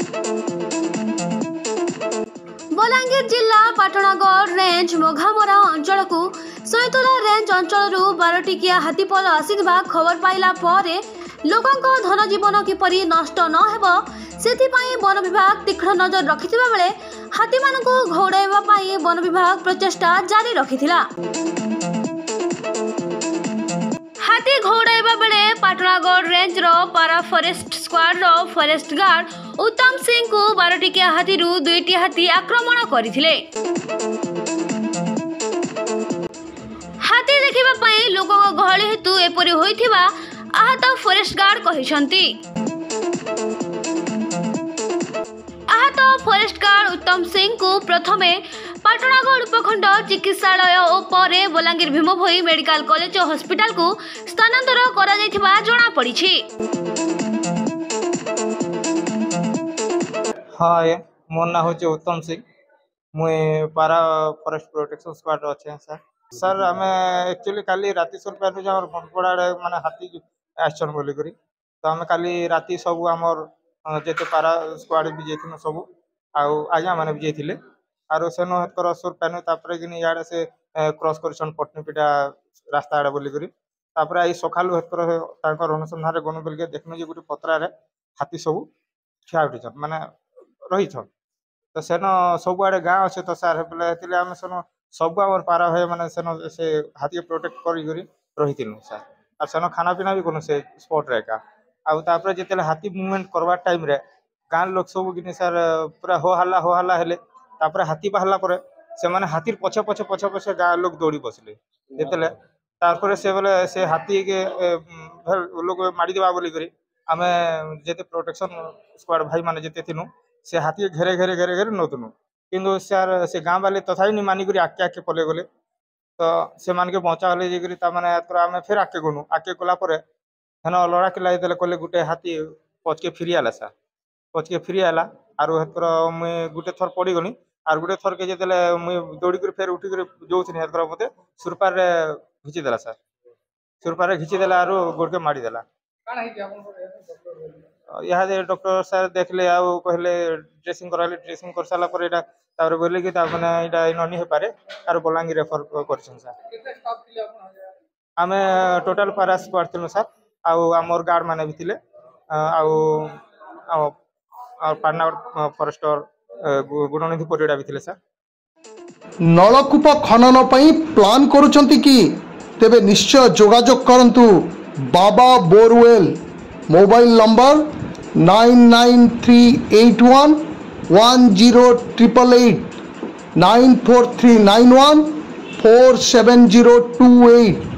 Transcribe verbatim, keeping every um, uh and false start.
बलांगीर जिला पाटणागढ़ रेंज मोघामरा अंचल को सैतला रेंज अंचल बारटिकिया हाथीपल आसिथिबा खबर पाइला परे लोकंक धन जीवन किपरि नष्ट न हेबो सेथिपाई वन विभाग तीक्ष्ण नजर रखिथिबा बेले हाथी मानकु घोड़ाइबा पाई वन विभाग प्रचेष्टा जारी रखिथिला। हाथी घोड़ाइबा बेले पाटणागढ़ रेंज रो पारा फॉरेस्ट स्क्वाड रो फॉरेस्ट गार्ड उत्तम सिंह को बारटिकिया हाथी रु दुईटी हाथी आक्रमण करथिले। हाथी देखिबा पाई लोकक गहଳି हेतु एपरि होइथिबा आहत फॉरेस्ट गार्ड कहिसंती। आहत फॉरेस्ट गार्ड उत्तम सिंह को प्रथमे पाटणागढ़ उपखंड चिकित्सालय और परे बलांगीर भीमभोई मेडिकल कॉलेज और हॉस्पिटल को स्थानांतर करा जायथिबा जणा पड़िछि। हाय मोर ना होचे उत्तम सिंह मुई पारा फॉरेस्ट प्रोटेक्शन स्क्वाड अच्छे सर सर आम एक्चुअली काली राति सुन पार बनपड़ा माने हाथी आसन बोली करी तो आम काली राति सब आमर जेते पारा स्क्वाड भी जाइथिनु सब आउ आज्ञा माने भी जाइथिले आरो सेनो हेकर सुर पानु तापरे कि याडे से क्रॉस करछन पटनीपीटा रास्ता आडे बोली करी तापरे आई सखालु हेकर तांकर अनुसंधान रे गनु बेलके देखनु जे गुटी पत्रा रे हाथी सब ठिया उठिछन माने रहीछन तो सेन सब आड़े गाँ अच्छे तो सार हेले आम सेन सब आम पारा भाई मैंने सेन से हाथी प्रोटेक्ट कर रही सार और सेन खाना पीना भी कौन से स्पॉट रे का आउे जिते हाथी मुवमेंट करवा टाइम रे गाँ लोक सब कि सार पूरा हो हल्ला हो हल्ला हेले तापर हाथी बाहला पर से माने हाथी पछे पछे पछे पछे गाँ लोक दौड़ी बसले जिते तार से बोले से हाथी के लोग माड़ी देवा बोली करी आम जिते प्रोटेक्शन स्क्वाड भाई माने जिते थिनु से हाथी घेरे घेरे घेरे घेरे नौतनु किंतु सर से गाँ वाले तथा नहीं मानिक आके आके पले गले तो से मान के बचा गले जाकर आम फिर आके गनु आके गलापर हेन लड़ा के लाई कहले गोटे हाथी पचके फिरी आला सा पचके फिरी आला आर हेतर मुई गोटे थर पड़गनी आर गोटे थर के जिते मुई दौड़ी कर फेर उठिक जोनी हेतर मत सुरपार घिचिदेला सार सुरपार घिचिदेला आर गोड़ के माड़देला यहाँ डॉक्टर सर देखले आउ कहले ड्रेसिंग कराले ड्रेसिंग कर सारा पर एटा तापर बोले कि ताने एटा ननी हे पारे आर बलांगीर रेफर करछन सर आमे टोटल पारा स्क्वाड थिलु सर आउ हमर गार्ड माने भी थिले आउ आ पाटनागढ़ फॉरेस्टर गुणनिधि परिडा भी थिले सर। नलकूप खनन पई प्लान करूछंती कि तेबे निश्चय जोगाजोग करंतु बाबा borewell mobile number nine nine three eight one one zero triple eight nine four three nine one four seven zero two eight.